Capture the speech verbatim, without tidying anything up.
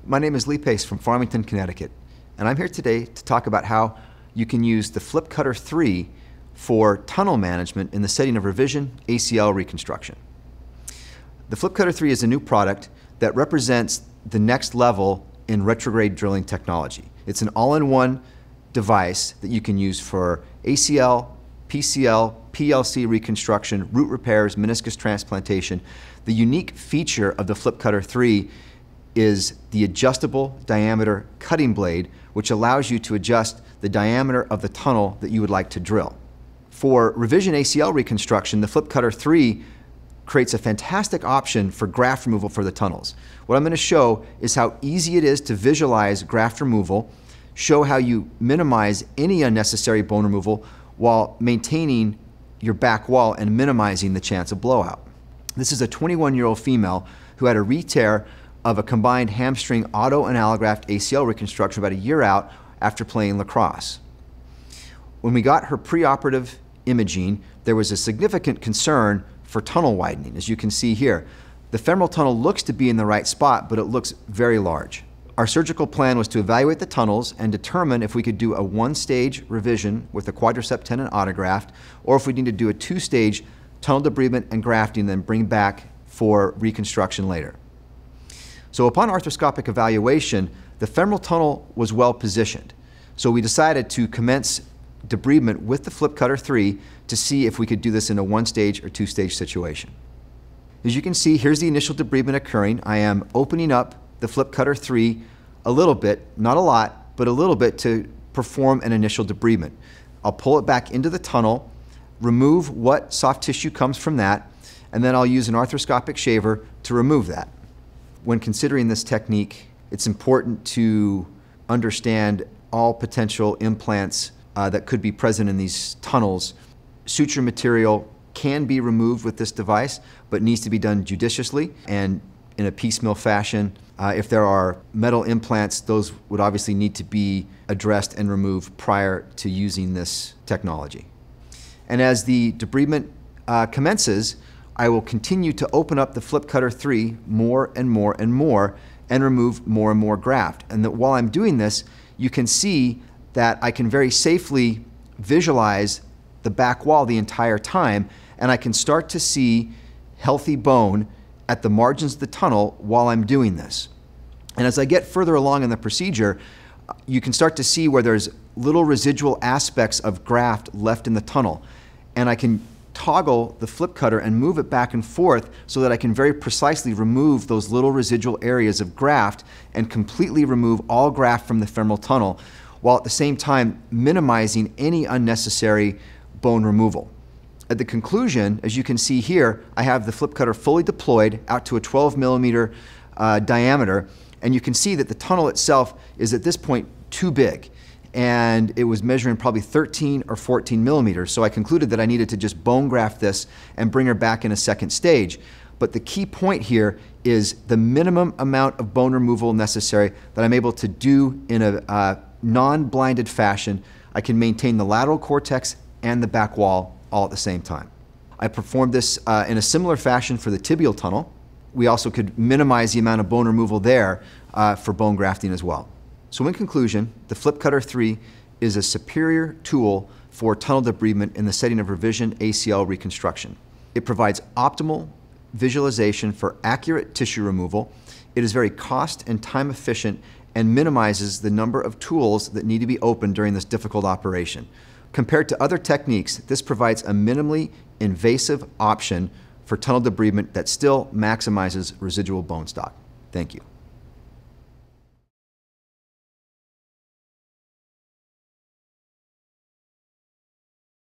My name is Lee Pace from Farmington, Connecticut, and I'm here today to talk about how you can use the FlipCutter three for tunnel management in the setting of revision A C L reconstruction. The FlipCutter three is a new product that represents the next level in retrograde drilling technology. It's an all-in-one device that you can use for A C L, P C L, P L C reconstruction, root repairs, meniscus transplantation. The unique feature of the FlipCutter three is the adjustable diameter cutting blade, which allows you to adjust the diameter of the tunnel that you would like to drill. For revision A C L reconstruction, the FlipCutter three creates a fantastic option for graft removal for the tunnels. What I'm going to show is how easy it is to visualize graft removal, show how you minimize any unnecessary bone removal while maintaining your back wall and minimizing the chance of blowout. This is a twenty-one-year-old female who had a re-tear of a combined hamstring auto and allograft A C L reconstruction about a year out after playing lacrosse. When we got her preoperative imaging, there was a significant concern for tunnel widening. As you can see here, the femoral tunnel looks to be in the right spot, but it looks very large. Our surgical plan was to evaluate the tunnels and determine if we could do a one-stage revision with a quadricep tendon autograft, or if we need to do a two-stage tunnel debridement and grafting, then bring back for reconstruction later. So upon arthroscopic evaluation, the femoral tunnel was well positioned. So we decided to commence debridement with the FlipCutter three to see if we could do this in a one-stage or two-stage situation. As you can see, here's the initial debridement occurring. I am opening up the FlipCutter three a little bit, not a lot, but a little bit to perform an initial debridement. I'll pull it back into the tunnel, remove what soft tissue comes from that, and then I'll use an arthroscopic shaver to remove that. When considering this technique, it's important to understand all potential implants uh, that could be present in these tunnels. Suture material can be removed with this device, but needs to be done judiciously and in a piecemeal fashion. Uh, if there are metal implants, those would obviously need to be addressed and removed prior to using this technology. And as the debridement uh, commences, I will continue to open up the FlipCutter three more and more and more and remove more and more graft. And that while I'm doing this, you can see that I can very safely visualize the back wall the entire time, and I can start to see healthy bone at the margins of the tunnel while I'm doing this. And as I get further along in the procedure, you can start to see where there's little residual aspects of graft left in the tunnel. And I can toggle the flip cutter and move it back and forth so that I can very precisely remove those little residual areas of graft and completely remove all graft from the femoral tunnel, while at the same time minimizing any unnecessary bone removal. At the conclusion, as you can see here, I have the flip cutter fully deployed out to a twelve millimeter uh, diameter, and you can see that the tunnel itself is at this point too big, and it was measuring probably thirteen or fourteen millimeters. So I concluded that I needed to just bone graft this and bring her back in a second stage. But the key point here is the minimum amount of bone removal necessary that I'm able to do in a uh, non-blinded fashion. I can maintain the lateral cortex and the back wall all at the same time. I performed this uh, in a similar fashion for the tibial tunnel. We also could minimize the amount of bone removal there uh, for bone grafting as well. So in conclusion, the FlipCutter three is a superior tool for tunnel debridement in the setting of revision A C L reconstruction. It provides optimal visualization for accurate tissue removal. It is very cost and time efficient and minimizes the number of tools that need to be opened during this difficult operation. Compared to other techniques, this provides a minimally invasive option for tunnel debridement that still maximizes residual bone stock. Thank you.